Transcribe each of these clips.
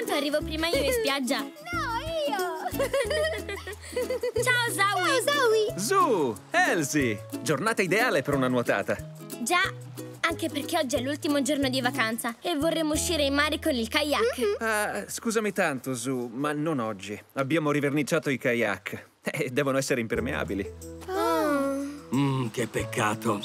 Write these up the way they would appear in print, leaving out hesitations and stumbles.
Tanto arrivo prima io in spiaggia. No, io! Ciao, Zoe! Ciao, Zoe! Su, Elsie! Giornata ideale per una nuotata. Già, anche perché oggi è l'ultimo giorno di vacanza e vorremmo uscire in mare con il kayak. Scusami tanto, Su, ma non oggi. Abbiamo riverniciato i kayak e devono essere impermeabili. Che peccato.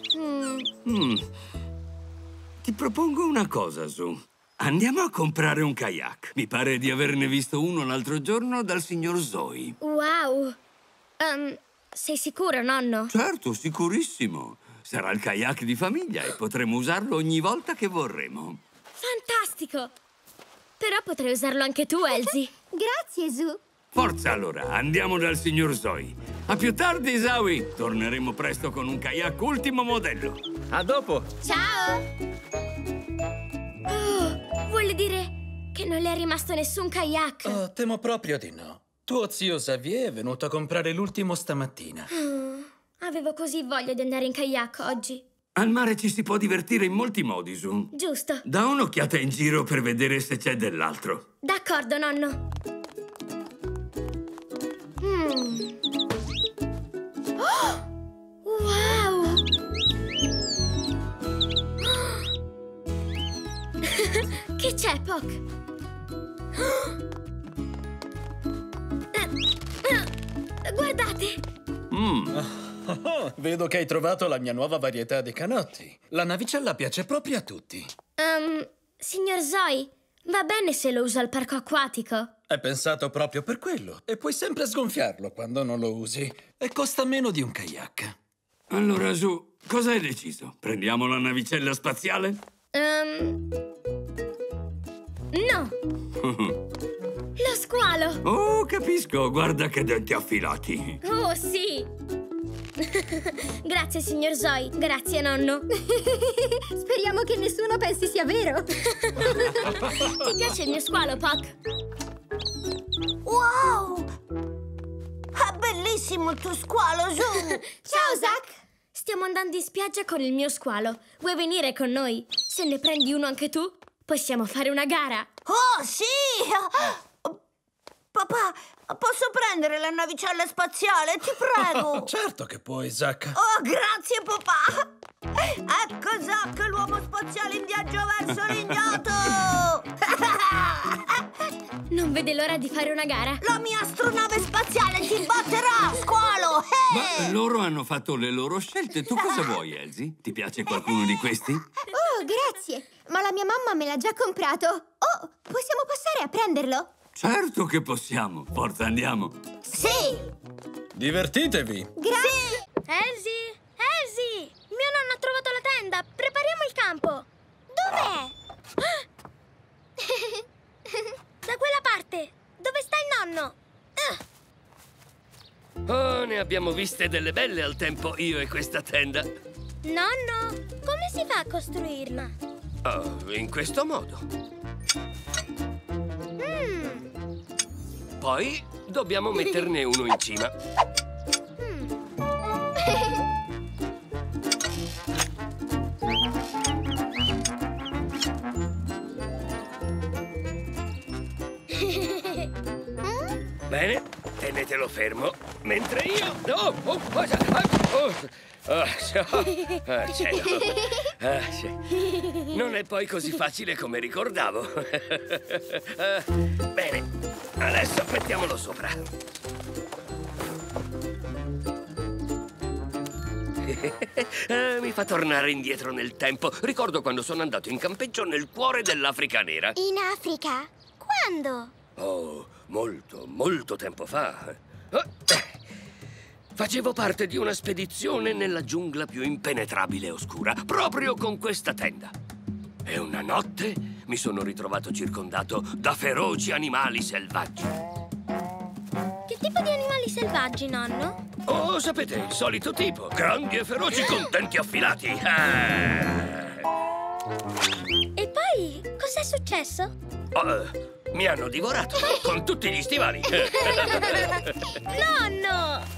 Ti propongo una cosa, Su. Andiamo a comprare un kayak. Mi pare di averne visto uno l'altro giorno dal signor Zoe. Wow! Sei sicuro, nonno? Certo, sicurissimo. Sarà il kayak di famiglia e potremo usarlo ogni volta che vorremo. Fantastico! Però potrai usarlo anche tu, Elsie. Grazie, Zu. Forza allora, andiamo dal signor Zoe. A più tardi, Zoe. Torneremo presto con un kayak ultimo modello. A dopo! Ciao! Oh, vuol dire che non le è rimasto nessun kayak. Oh, temo proprio di no. Tuo zio Xavier è venuto a comprare l'ultimo stamattina. Avevo così voglia di andare in kayak oggi. Al mare ci si può divertire in molti modi, Su. Giusto. Da un'occhiata in giro per vedere se c'è dell'altro. D'accordo, nonno. Oh! Wow! Che c'è, Poc? Guardate! Oh, vedo che hai trovato la mia nuova varietà di canotti. La navicella piace proprio a tutti. Signor Zoe, va bene se lo uso al parco acquatico? È pensato proprio per quello. E puoi sempre sgonfiarlo quando non lo usi. E costa meno di un kayak. Allora, Su, cosa hai deciso? Prendiamo la navicella spaziale? No! Lo squalo! Oh, capisco. Guarda che denti affilati. Oh, sì! Grazie, signor Zoe. Grazie, nonno. Speriamo che nessuno pensi sia vero. Ti piace il mio squalo, Poc? Wow! È bellissimo il tuo squalo, Zu! Ciao, Zach! Stiamo andando in spiaggia con il mio squalo. Vuoi venire con noi? Se ne prendi uno anche tu, possiamo fare una gara. Oh, sì! Papà, posso prendere la navicella spaziale? Ti prego! Certo che puoi, Zach. Oh, grazie, papà! Ecco Zack, l'uomo spaziale in viaggio verso l'ignoto! Non vede l'ora di fare una gara. La mia astronave spaziale ti batterà, squalo! Ma loro hanno fatto le loro scelte. Tu cosa vuoi, Elsie? Ti piace qualcuno di questi? Oh, grazie. Ma la mia mamma me l'ha già comprato. Oh, possiamo passare a prenderlo? Certo che possiamo. Forza, andiamo. Sì! Divertitevi. Grazie. Elsie! Elsie! Mio nonno ha trovato la tenda. Prepariamo il campo. Dov'è? Da quella parte. Dove sta il nonno? Oh, ne abbiamo viste delle belle al tempo, io e questa tenda. Nonno, come si fa a costruirla? Oh, in questo modo. Poi dobbiamo metterne uno in cima. Bene, tenetelo fermo, mentre io... cielo. Sì. Non è poi così facile come ricordavo. Bene, adesso mettiamolo sopra. Mi fa tornare indietro nel tempo. Ricordo quando sono andato in campeggio nel cuore dell'Africa nera. In Africa? Quando? Oh, molto, molto tempo fa. Facevo parte di una spedizione nella giungla più impenetrabile e oscura, proprio con questa tenda. E una notte mi sono ritrovato circondato da feroci animali selvaggi. Che tipo di animali selvaggi, nonno? Oh, sapete, il solito tipo, grandi e feroci con denti affilati. E poi, cos'è successo? Mi hanno divorato con tutti gli stivali. Nonno!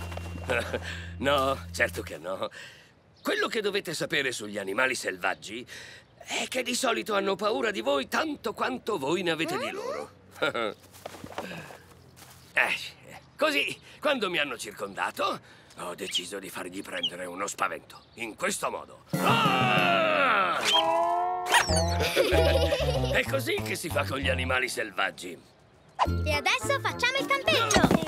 No, certo che no. Quello che dovete sapere sugli animali selvaggi è che di solito hanno paura di voi tanto quanto voi ne avete di loro. Così, quando mi hanno circondato, ho deciso di fargli prendere uno spavento. In questo modo. Ah! È così che si fa con gli animali selvaggi. E adesso facciamo il campeggio!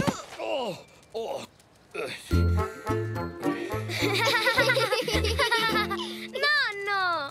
Nonno!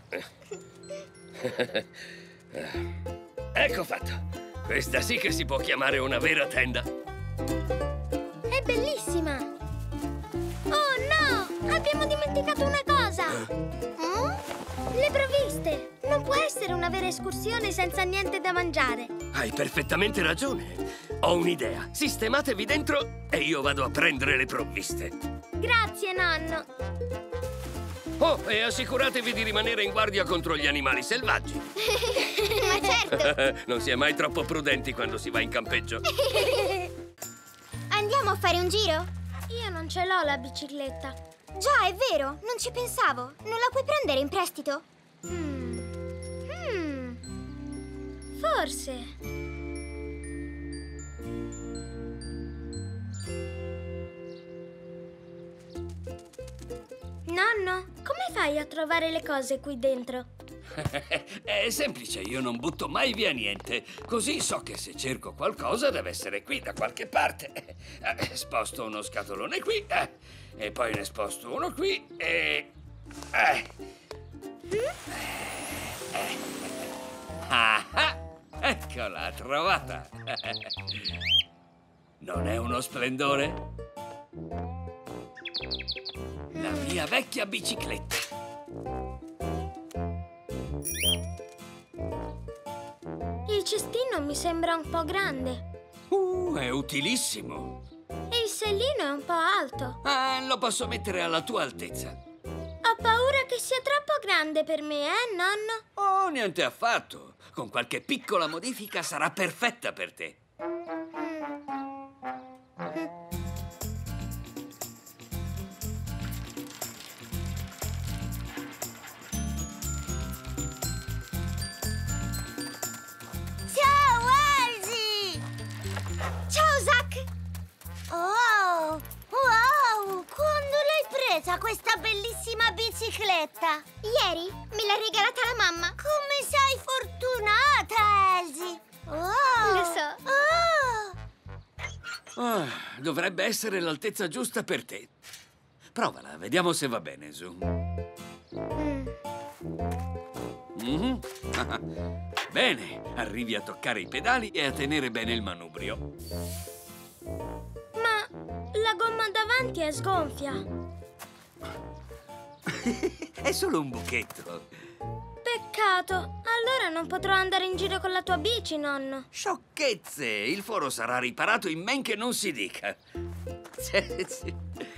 Ecco fatto. Questa sì che si può chiamare una vera tenda. È bellissima! Oh no! Abbiamo dimenticato una cosa! Le provviste! Non può essere una vera escursione senza niente da mangiare. Hai perfettamente ragione. Ho un'idea. Sistematevi dentro e io vado a prendere le provviste. Grazie, nonno! Oh, e assicuratevi di rimanere in guardia contro gli animali selvaggi. Ma certo! Non si è mai troppo prudenti quando si va in campeggio. Andiamo a fare un giro? Io non ce l'ho la bicicletta. Già, è vero, non ci pensavo. Non la puoi prendere in prestito? Forse. Nonno, come fai a trovare le cose qui dentro? È semplice, io non butto mai via niente. Così so che se cerco qualcosa deve essere qui da qualche parte. Sposto uno scatolone qui, e poi ne sposto uno qui e... Eccola, trovata! Non è uno splendore? La mia vecchia bicicletta. Il cestino mi sembra un po' grande. È utilissimo. E il sellino è un po' alto. Lo posso mettere alla tua altezza. Ho paura che sia troppo grande per me, nonno? Oh, niente affatto. Con qualche piccola modifica sarà perfetta per te. Ciao, Elsie! Ciao, Zack! Oh, wow! Quando l'hai presa questa bellissima bicicletta? Ieri me l'ha regalata la mamma. Come sei fortunata, Elsie! Oh! Lo so. Oh! Dovrebbe essere l'altezza giusta per te. Provala, vediamo se va bene, Zu. Bene, arrivi a toccare i pedali e a tenere bene il manubrio. Ma la gomma davanti è sgonfia. È solo un buchetto. Peccato. Allora non potrò andare in giro con la tua bici, nonno. Sciocchezze! Il foro sarà riparato in men che non si dica. Sì.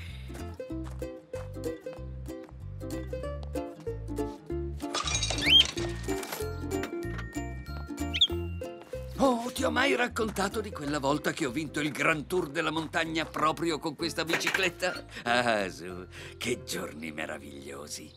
Oh, ti ho mai raccontato di quella volta che ho vinto il Grand Tour della montagna proprio con questa bicicletta? Ah, Zu, che giorni meravigliosi.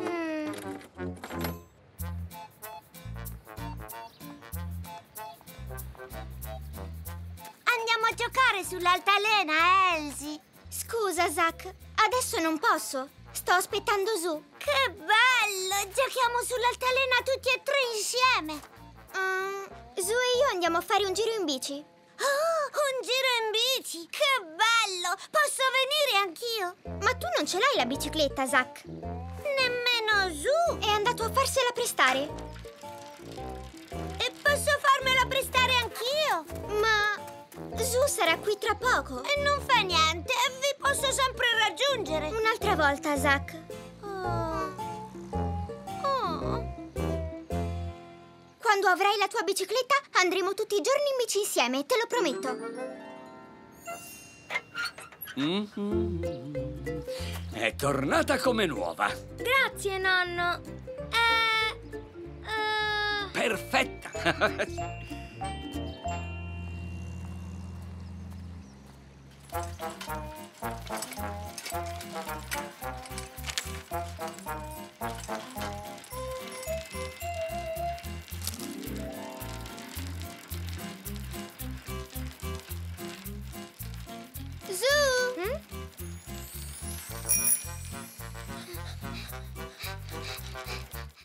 Andiamo a giocare sull'altalena, Elsie! Scusa, Zack, adesso non posso. Sto aspettando Zu. Che bello! Giochiamo sull'altalena tutti e tre insieme! Zu e io andiamo a fare un giro in bici. Oh, un giro in bici! Che bello! Posso venire anch'io? Ma tu non ce l'hai la bicicletta, Zack. Nemmeno Zu! È andato a farsela prestare. E posso farmela prestare anch'io? Ma Zu sarà qui tra poco. E non fa niente, vi posso sempre raggiungere. Un'altra volta, Zack. Quando avrai la tua bicicletta, andremo tutti i giorni in bici insieme, te lo prometto. È tornata come nuova. Grazie, nonno. Perfetta. Zu!